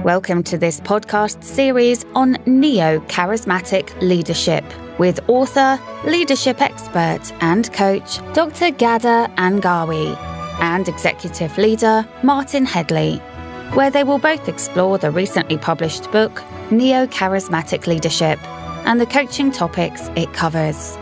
Welcome to this podcast series on Neocharismatic Leadership with author, leadership expert and coach Dr. Ghadah Angawi and executive leader Martin Headley, where they will both explore the recently published book Neocharismatic Leadership and the coaching topics it covers.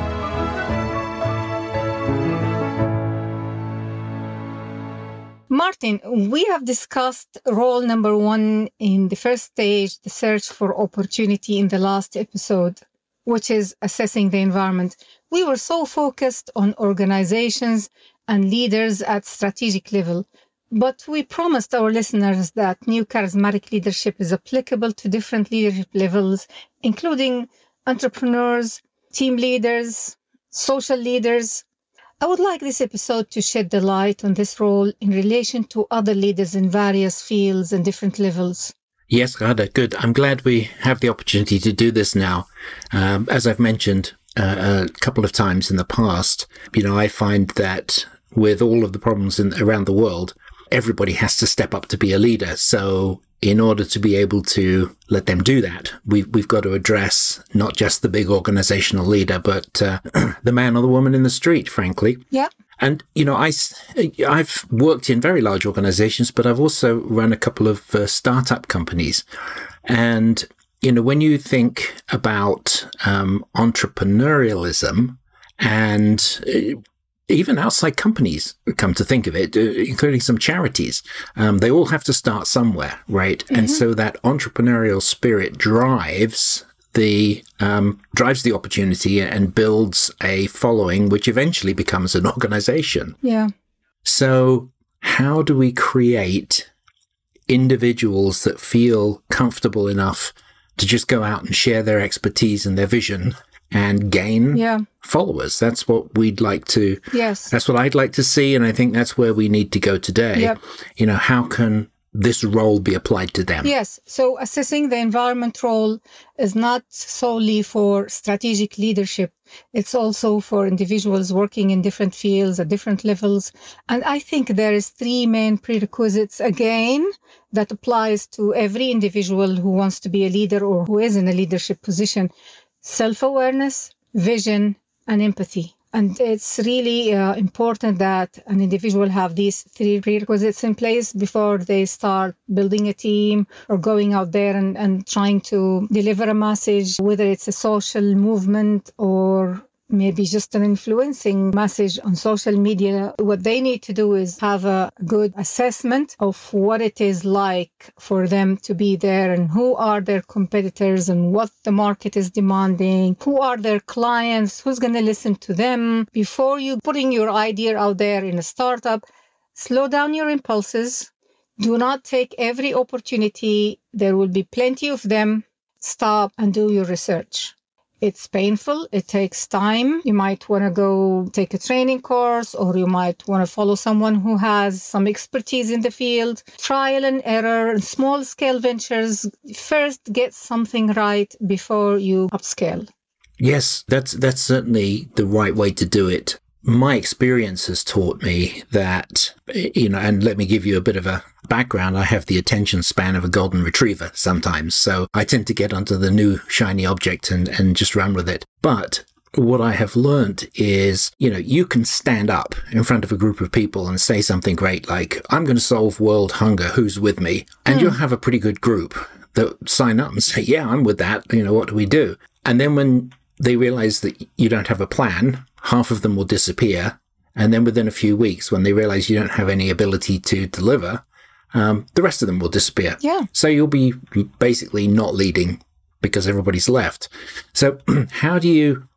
Martin, we have discussed role number 1 in the first stage, the search for opportunity, in the last episode, which is assessing the environment. We were so focused on organizations and leaders at strategic level, but we promised our listeners that new charismatic leadership is applicable to different leadership levels, including entrepreneurs, team leaders, social leaders. I would like this episode to shed the light on this role in relation to other leaders in various fields and different levels. Yes, Ghadah, good. I'm glad we have the opportunity to do this now. As I've mentioned a couple of times in the past, I find that with all of the problems around the world, everybody has to step up to be a leader. So in order to be able to let them do that, we've got to address not just the big organizational leader, but the man or the woman in the street, frankly. Yeah. And, I've worked in very large organizations, but I've also run a couple of startup companies. And, when you think about entrepreneurialism and even outside companies, come to think of it, including some charities, they all have to start somewhere, right? Mm-hmm. And so that entrepreneurial spirit drives the opportunity and builds a following, which eventually becomes an organization. Yeah. So how do we create individuals that feel comfortable enough to just go out and share their expertise and their vision and gain followers? That's what we'd like to. Yes. That's what I'd like to see, and I think that's where we need to go today. Yep. How can this role be applied to them? Yes. So assessing the environment role is not solely for strategic leadership. It's also for individuals working in different fields at different levels. And I think there is 3 main prerequisites, again, that applies to every individual who wants to be a leader or who is in a leadership position: self-awareness, vision, and empathy. And it's really important that an individual have these 3 prerequisites in place before they start building a team or going out there and trying to deliver a message, whether it's a social movement or maybe just an influencing message on social media. What they need to do is have a good assessment of what it is like for them to be there and who are their competitors and what the market is demanding, who are their clients, who's going to listen to them. Before you putting your idea out there in a startup, slow down your impulses. Do not take every opportunity. There will be plenty of them. Stop and do your research. It's painful. It takes time. You might want to go take a training course, or you might want to follow someone who has some expertise in the field. Trial and error and small scale ventures. First, get something right before you upscale. Yes, that's certainly the right way to do it. My experience has taught me that, and let me give you a bit of a background. I have the attention span of a golden retriever sometimes, so I tend to get onto the new shiny object and just run with it. But what I have learned is, you can stand up in front of a group of people and say something great like, I'm going to solve world hunger, who's with me? And you'll have a pretty good group that sign up and say, yeah, I'm with that. What do we do? And then when they realize that you don't have a plan, half of them will disappear. And then within a few weeks, when they realize you don't have any ability to deliver, the rest of them will disappear. Yeah. So you'll be basically not leading because everybody's left. So how do you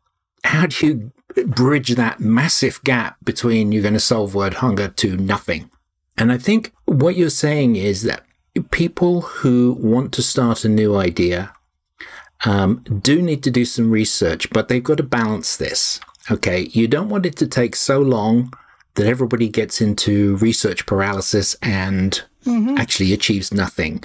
bridge that massive gap between you're going to solve world hunger to nothing? And I think what you're saying is that people who want to start a new idea do need to do some research, but they've got to balance this. Okay, you don't want it to take so long that everybody gets into research paralysis and actually achieves nothing.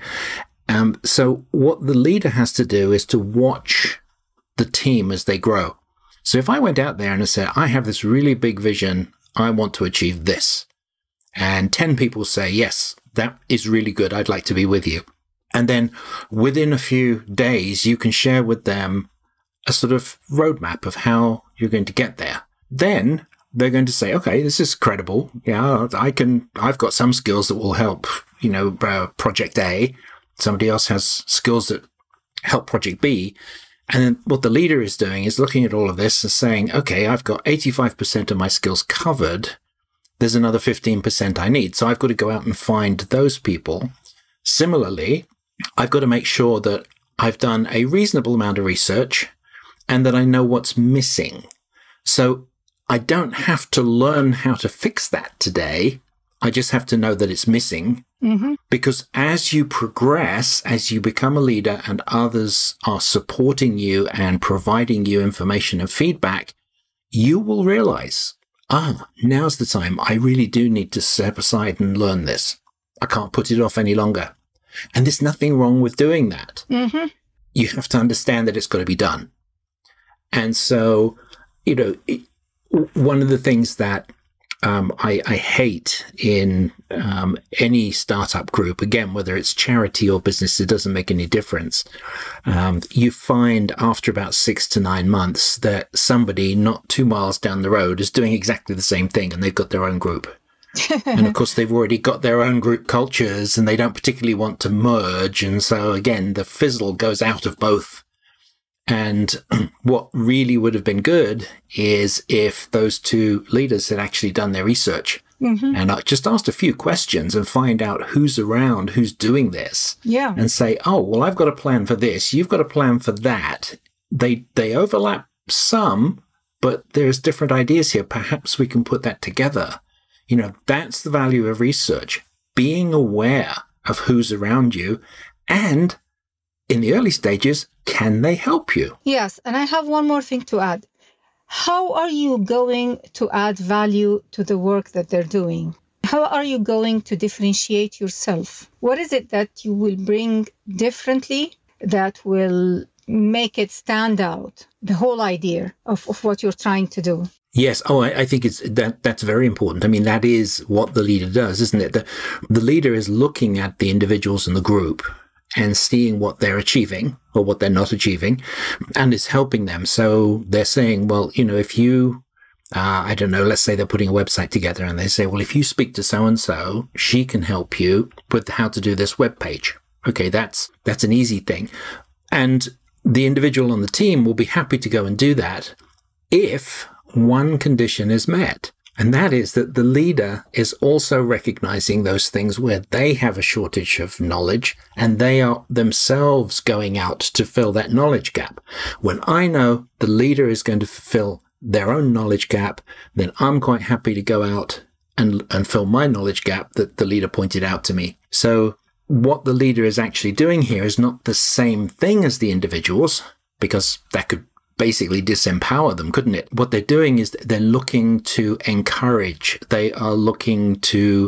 So what the leader has to do is to watch the team as they grow. So if I went out there and I said, I have this really big vision, I want to achieve this, and 10 people say, yes, that is really good, I'd like to be with you. And then within a few days, you can share with them a sort of roadmap of how you're going to get there. Then they're going to say, okay, this is credible. Yeah, I've got some skills that will help, project A. Somebody else has skills that help project B. And then what the leader is doing is looking at all of this and saying, okay, I've got 85% of my skills covered. There's another 15% I need. So I've got to go out and find those people. Similarly, I've got to make sure that I've done a reasonable amount of research and that I know what's missing. So I don't have to learn how to fix that today. I just have to know that it's missing. Mm-hmm. Because as you progress, as you become a leader and others are supporting you and providing you information and feedback, you will realize, now's the time. I really do need to step aside and learn this. I can't put it off any longer. And there's nothing wrong with doing that. Mm-hmm. You have to understand that it's got to be done. And so, one of the things that I hate in any startup group, again, whether it's charity or business, it doesn't make any difference. You find after about 6 to 9 months that somebody not 2 miles down the road is doing exactly the same thing and they've got their own group. And of course, they've already got their own group cultures and they don't particularly want to merge. And so again, the fizzle goes out of both. And what really would have been good is if those two leaders had actually done their research and just asked a few questions and find out who's around, who's doing this. Yeah. And say, oh, well, I've got a plan for this. You've got a plan for that. They overlap some, but there's different ideas here. Perhaps we can put that together. That's the value of research, being aware of who's around you. And in the early stages, can they help you? Yes. And I have one more thing to add. How are you going to add value to the work that they're doing? How are you going to differentiate yourself? What is it that you will bring differently that will make it stand out? The whole idea of what you're trying to do. Yes. Oh, I think that's very important. I mean, that is what the leader does, isn't it? The leader is looking at the individuals in the group and seeing what they're achieving or what they're not achieving and is helping them. So they're saying, well, if you, I don't know, let's say they're putting a website together and they say, well, if you speak to so-and-so, she can help you with how to do this web page. Okay, that's an easy thing. And the individual on the team will be happy to go and do that if one condition is met, and that is that the leader is also recognizing those things where they have a shortage of knowledge and they are themselves going out to fill that knowledge gap. When I know the leader is going to fill their own knowledge gap, then I'm quite happy to go out and fill my knowledge gap that the leader pointed out to me. So what the leader is actually doing here is not the same thing as the individuals, because that could basically disempower them, couldn't it? What they're doing is they're looking to encourage. They are looking to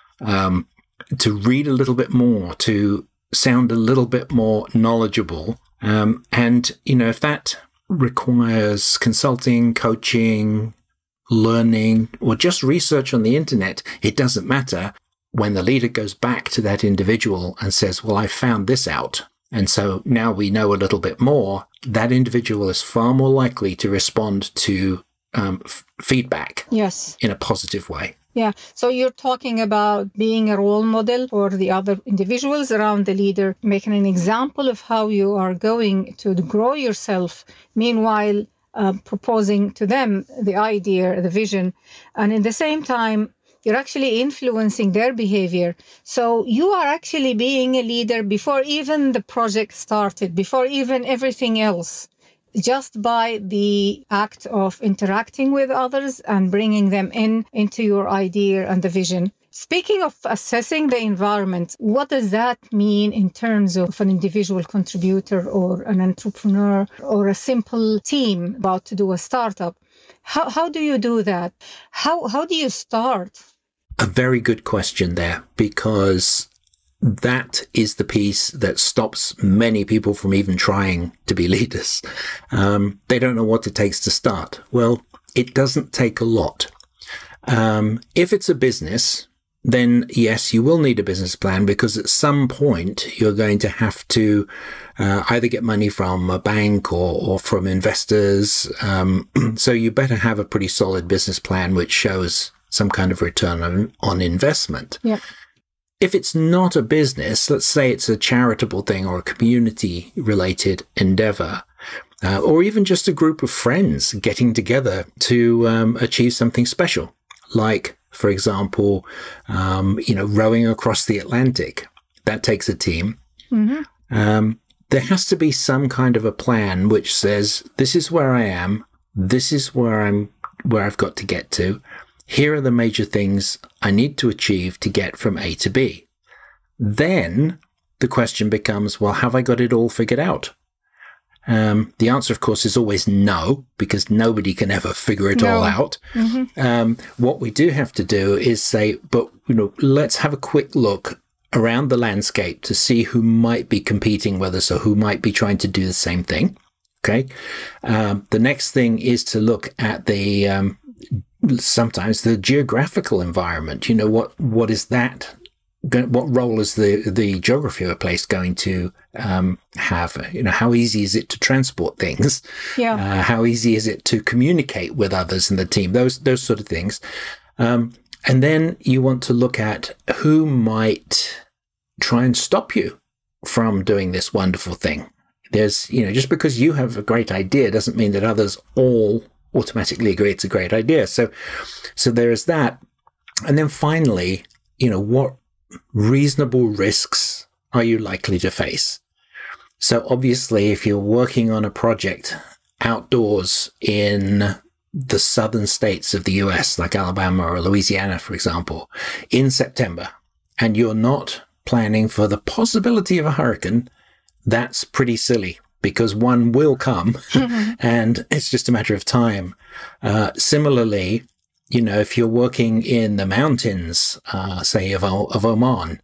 read a little bit more, to sound a little bit more knowledgeable. And, if that requires consulting, coaching, learning, or just research on the internet, it doesn't matter. When the leader goes back to that individual and says, well, I found this out, and so now we know a little bit more, that individual is far more likely to respond to feedback in a positive way. Yeah. So you're talking about being a role model for the other individuals around the leader, making an example of how you are going to grow yourself, meanwhile proposing to them the idea, the vision. And in the same time, you're actually influencing their behavior. So you are actually being a leader before even the project started, before even everything else, just by the act of interacting with others and bringing them into your idea and the vision. Speaking of assessing the environment, what does that mean in terms of an individual contributor or an entrepreneur or a simple team about to do a startup? How do you do that? How do you start? A very good question there, because that is the piece that stops many people from even trying to be leaders. They don't know what it takes to start. Well, it doesn't take a lot. If it's a business, then yes, you will need a business plan, because at some point you're going to have to either get money from a bank or from investors. So you better have a pretty solid business plan which shows some kind of return on investment. Yeah. If it's not a business, let's say it's a charitable thing or a community-related endeavor, or even just a group of friends getting together to achieve something special, like, for example, rowing across the Atlantic. That takes a team. Mm-hmm. There has to be some kind of a plan which says, this is where I am, this is where I've got to get to. Here are the major things I need to achieve to get from A to B. Then the question becomes, well, have I got it all figured out? The answer, of course, is always no, because nobody can ever figure it all out. Mm-hmm. What we do have to do is say, but let's have a quick look around the landscape to see who might be competing with us or who might be trying to do the same thing. Okay. The next thing is to look at sometimes the geographical environment. What is that? What role is the geography of a place going to have? How easy is it to transport things? Yeah. How easy is it to communicate with others in the team? Those sort of things. And then you want to look at who might try and stop you from doing this wonderful thing. There's, just because you have a great idea doesn't mean that others all automatically agree it's a great idea. So there is that. And then finally, what reasonable risks are you likely to face? So obviously, if you're working on a project outdoors in the southern states of the US, like Alabama or Louisiana, for example, in September, and you're not planning for the possibility of a hurricane, that's pretty silly, because one will come and it's just a matter of time. Similarly, if you're working in the mountains, say of Oman,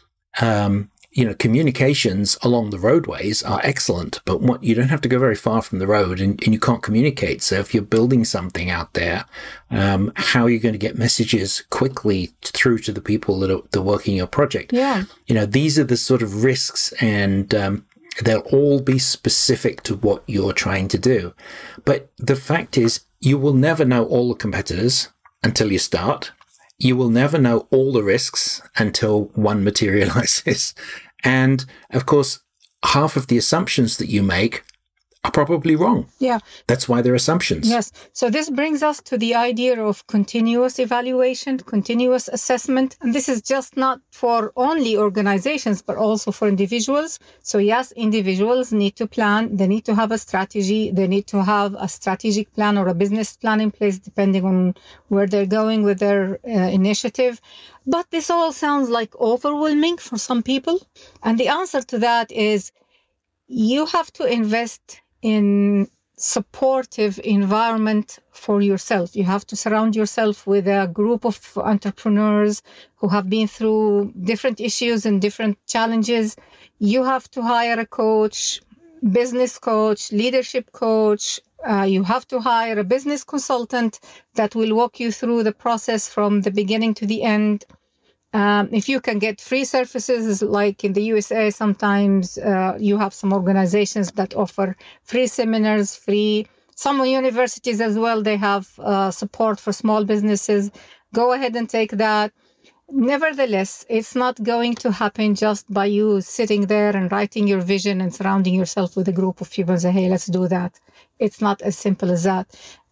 communications along the roadways are excellent, but you don't have to go very far from the road and you can't communicate. So if you're building something out there, how are you going to get messages quickly through to the people that are working your project? Yeah. These are the sort of risks, and they'll all be specific to what you're trying to do. But the fact is, you will never know all the competitors until you start. You will never know all the risks until one materializes. And of course, half of the assumptions that you make are probably wrong. Yeah. That's why they're assumptions. Yes. So this brings us to the idea of continuous evaluation, continuous assessment. And this is just not for only organizations, but also for individuals. So yes, individuals need to plan. They need to have a strategy. They need to have a strategic plan or a business plan in place, depending on where they're going with their initiative. But this all sounds like overwhelming for some people. And the answer to that is you have to invest in supportive environment for yourself. You have to surround yourself with a group of entrepreneurs who have been through different issues and different challenges. You have to hire a coach, business coach, leadership coach. You have to hire a business consultant that will walk you through the process from the beginning to the end. If you can get free services, like in the USA, sometimes you have some organizations that offer free seminars, some universities as well, they have support for small businesses. Go ahead and take that. Nevertheless, it's not going to happen just by you sitting there and writing your vision and surrounding yourself with a group of people and say, hey, let's do that. It's not as simple as that.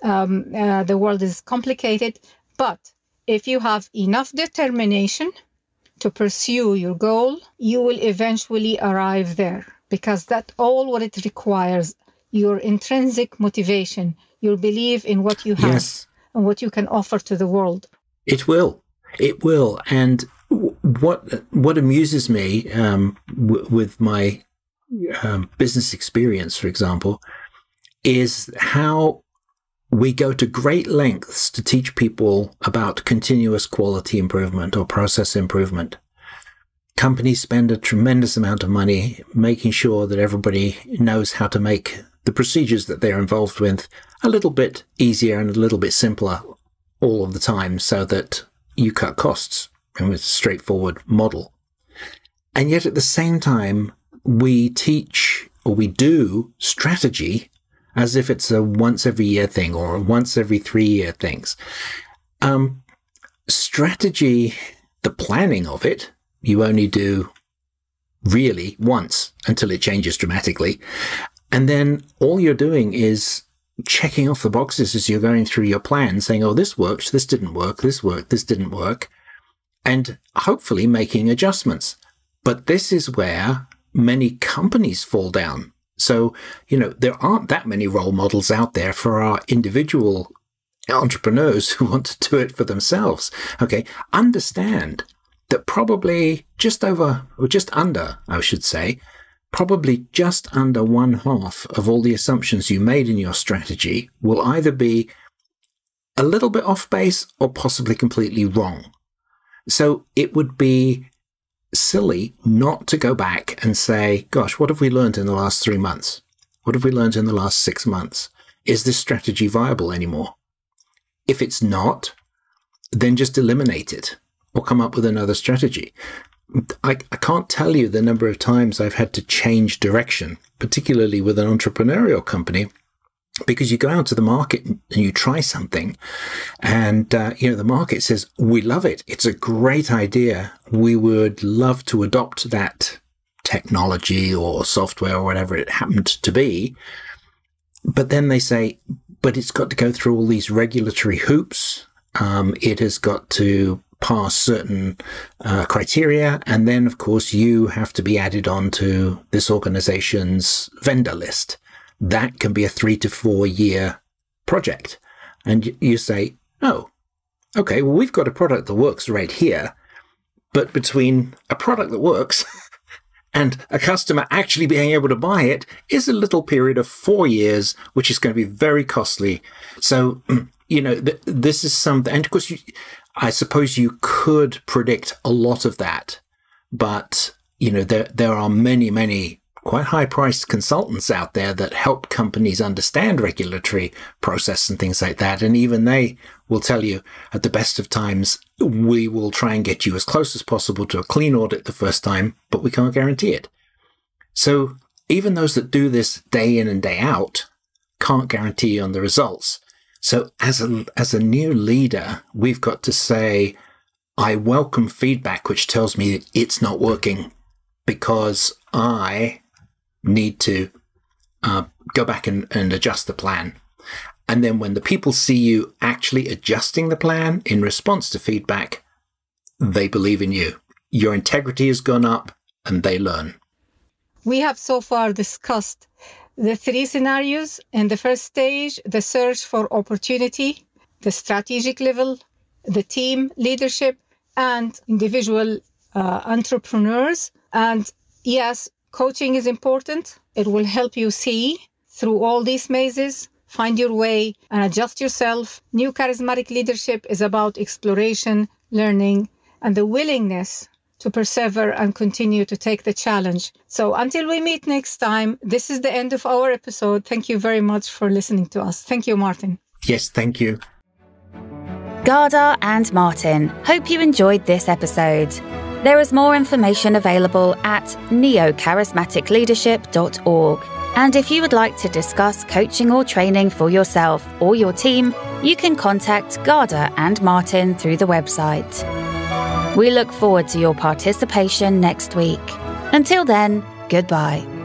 The world is complicated, but if you have enough determination to pursue your goal, you will eventually arrive there, because that's all what it requires. Your intrinsic motivation, your belief in what you have and what you can offer to the world. It will. And what amuses me with my business experience, for example, is how we go to great lengths to teach people about continuous quality improvement or process improvement. Companies spend a tremendous amount of money making sure that everybody knows how to make the procedures that they're involved with a little bit easier and a little bit simpler all of the time, so that you cut costs. and it's a straightforward model. And yet at the same time, we teach or we do strategy as if it's a once every year thing or a once every 3 year things. Strategy, the planning of it, you only do really once until it changes dramatically. And then all you're doing is checking off the boxes as you're going through your plan, saying, oh, this worked, this didn't work, this worked, this didn't work, and hopefully making adjustments. But this is where many companies fall down. So, there aren't that many role models out there for our individual entrepreneurs who want to do it for themselves. Okay, understand that probably just under, probably just under 1/2 of all the assumptions you made in your strategy will either be a little bit off base or possibly completely wrong. So it would be silly not to go back and say, gosh, what have we learned in the last 3 months? What have we learned in the last 6 months? Is this strategy viable anymore? If it's not, then just eliminate it or come up with another strategy. I can't tell you the number of times I've had to change direction, particularly with an entrepreneurial company, because you go out to the market and you try something and, the market says, we love it. It's a great idea. We would love to adopt that technology or software or whatever it happened to be. But then they say, but it's got to go through all these regulatory hoops. It has got to pass certain criteria. And then, of course, you have to be added on to this organization's vendor list. That can be a 3 to 4 year project. And you say, oh, okay, well, we've got a product that works right here. But between a product that works and a customer actually being able to buy it is a little period of 4 years, which is going to be very costly. So, this is something, and of course, I suppose you could predict a lot of that, but, there are many, many quite high-priced consultants out there that help companies understand regulatory process and things like that. And even they will tell you at the best of times, we will try and get you as close as possible to a clean audit the first time, but we can't guarantee it. So even those that do this day in and day out can't guarantee on the results. So as a new leader, we've got to say, I welcome feedback which tells me that it's not working, because I need to go back and adjust the plan. And then when the people see you actually adjusting the plan in response to feedback, they believe in you. Your integrity has gone up and they learn. We have so far discussed the 3 scenarios. In the first stage, the search for opportunity, the strategic level, the team leadership, and individual entrepreneurs. And yes, coaching is important. It will help you see through all these mazes, find your way, and adjust yourself. New charismatic leadership is about exploration, learning, and the willingness to persevere and continue to take the challenge. So until we meet next time, this is the end of our episode. Thank you very much for listening to us. Thank you, Martin. Yes, thank you. Ghadah and Martin, hope you enjoyed this episode. There is more information available at neocharismaticleadership.org. And if you would like to discuss coaching or training for yourself or your team, you can contact Ghadah and Martin through the website. We look forward to your participation next week. Until then, goodbye.